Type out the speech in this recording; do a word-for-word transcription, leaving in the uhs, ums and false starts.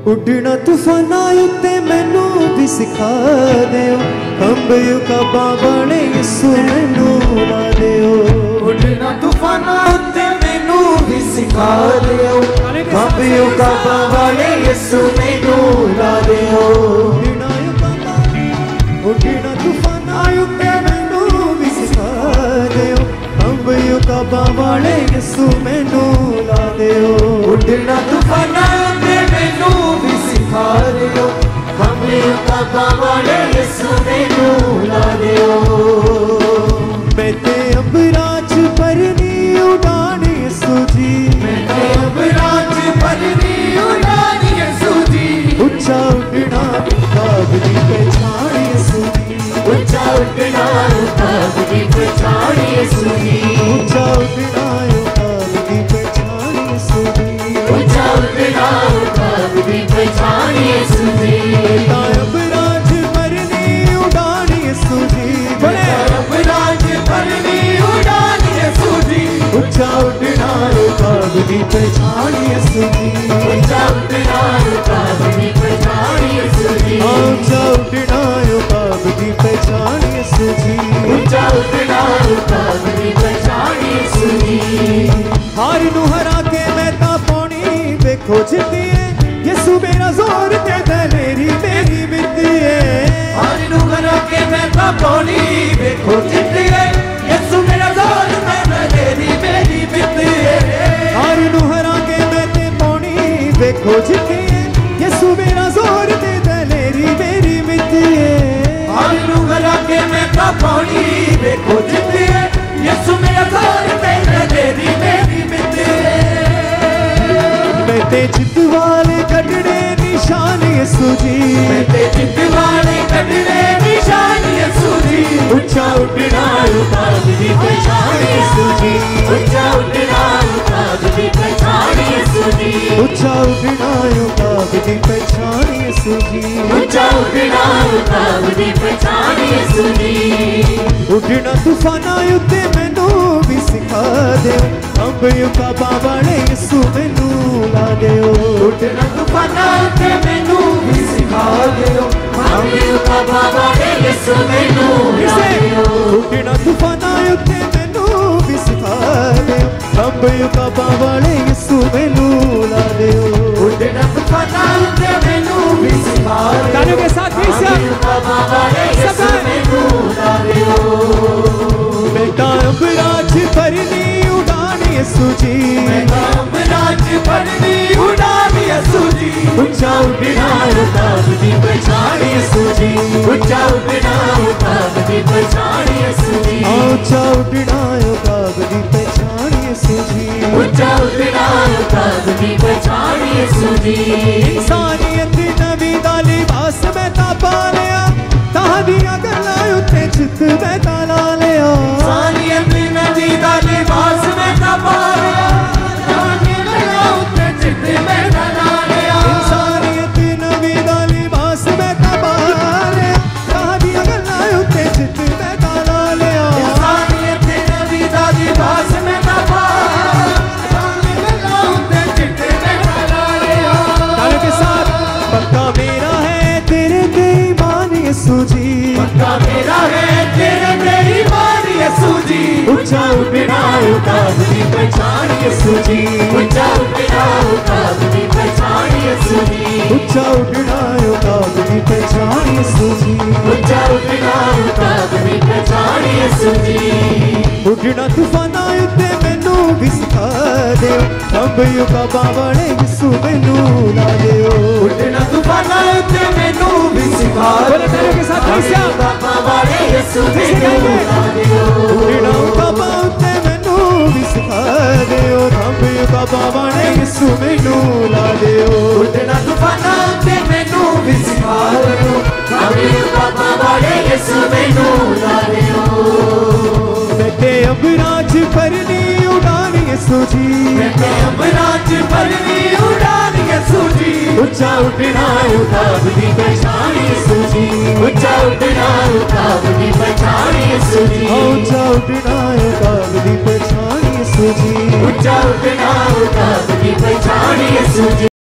उड़ना तूफाना उत्ते मैनू भी सिखा दियो, खंबे काबा वाले यसू मैनू ला दियो। उड़ना तूफाना उत्ते मैनू भी सिखा दियो, खंबे काबा वाले यसू मैनू ला दियो। उड़ना तूफाना उत्ते मैनू भी सिखा दियो, खंबे काबा वाले यसू मैनू ला दियो। उड़ना तूफाना उत्ते मैनू भी सिखा दियो, खंबे काबा वाले यसू मैनू ला दियो। मैं ते अंबराज परनी उड़ान यसू जी, मैं ते अंबराज परनी उड़ान यसू जी। ऊंचा उड़ना काब दी पहचान यसू जी, ऊंचा उड़ना काब दी पहचान यसू जी। ऊंचा उड़ना काब दी पहचान यसू जी, ऊंचा उड़ना काब दी पहचान यसू जी। अंबराज परनी उड़ान यसू जी, अंबराज परनी उड़ान यसू जी। ऊंचा उड़ना काब दी पहचान यसू जी, ऊंचा उड़ना काब दी पहचान यसू जी। ऊंचा उड़ना काब दी पहचान यसू जी, ऊंचा उड़ना काब दी पहचान यसू जी। हार नू हरा के मैं ता पानी देखो जितती है, यसू मेरा जोर ते दलेरी मेरी मिट्टी है। हार नू हरा के मैं ता पानी देखो जितती है, यसू मेरा जोर ते दलेरी मेरी मिट्टी है। हार नू हरा के मैं ते पानी देखो जितती है, यसू मेरा जोर ते दलेरी मेरी मिट्टी है। हार नू हरा के मैं ता पानी देखो जितती है, यसू मेरा जोर ते दलेरी मेरी मिट्टी है। मैं ते जित वाले कटड़े निशान यसू जी, मैं ते जित वाले कटड़े निशान यसू जी। ऊंचा उड़ना काब दी पहचान यसू जी, ऊंचा उड़ना काब दी पहचान यसू जी। ऊंचा उड़ना काब दी पहचान यसू जी, ऊंचा उड़ना काब दी पहचान यसू जी। उड़ना तूफाना उत्ते मैनू भी सिखा दियो, अंबे काबा वाले यसू मैनू ला दियो। उड़ना तूफाना उत्ते मैनू भी सिखा दियो, अंबे काबा वाले यसू मैनू ला दियो। उड़ना तूफाना उत्ते मैनू भी सिखा दियो, अंबे काबा वाले यसू मैनू ला दियो। उड़ना तूफाना उत्ते मैनू भी सिखा दियो, तालियों के साथ फिर से अंबे काबा वाले यसू मैनू ला दियो। बेटा अंबराज परनी उड़ान यसू जी, अंबराज परनी उड़ान यसू जी। ऊंचा उड़ना काब दी पहचान यसू जी, ऊंचा उड़ना काब दी पहचान यसू जी। ऊंचा उड़ना काब दी पहचान यसू जी, ऊंचा उड़ना काब दी पहचान यसू जी। इंसानियत नबी दा लिबास मैं ता पा लिया, तां दियां गल्लां उत्ते चित मैं ता ला लिया। इंसानियत नबी दा लिबास मैं ता पा लिया, तां दियां गल्लां उत्ते चित मैं ता ला लिया। इंसानियत नबी दा लिबास मैं ता पा लिया, तां दियां गल्लां उत्ते चित मैं ता ला लिया। इंसानियत नबी दा लिबास मैं ता पा लिया, तां दियां गल्लां उत्ते चित मैं ता ला लिया। तालियों के साथ पक्का मेरा है तेरे ते ईमान यसू जी, पक्का मेरा है तेरे पे ईमान यसू जी। ऊंचा उड़ना काब दी पहचान यसू जी, ऊंचा उड़ना काब दी पहचान यसू जी। ऊंचा उड़ना काब दी पहचान यसू जी, ऊंचा उड़ना काब दी पहचान यसू जी। उड़ना तूफाना उत्ते मैनू भी सिखा दियो, अंबे काबा वाले यसू मैनू ला दियो। उड़ना तूफाना उत्ते मैनू भी सिखा दियो, के साथ काबा वाले यसू मैनू ला दियो। उड़ना काबा उत्ते मैनू भी सिखा दियो, अंबे काबा वाले यसू मैनू ला दियो। उड़ना तूफाना उत्ते मैनू भी सिखा दियो, अंबे काबा वाले यसू मैनू ला दियो। बेटे अंबराज परनी उड़ान यसू जी, बेटे अंबराज परनी उड़ान यसू जी। ऊंचा उड़ना काब दी पहचान यसू जी, ऊंचा उड़ना काब दी पहचान यसू जी। ऊंचा उड़ना काब दी पहचान यसू जी, ऊंचा उड़ना काब दी पहचान यसू जी।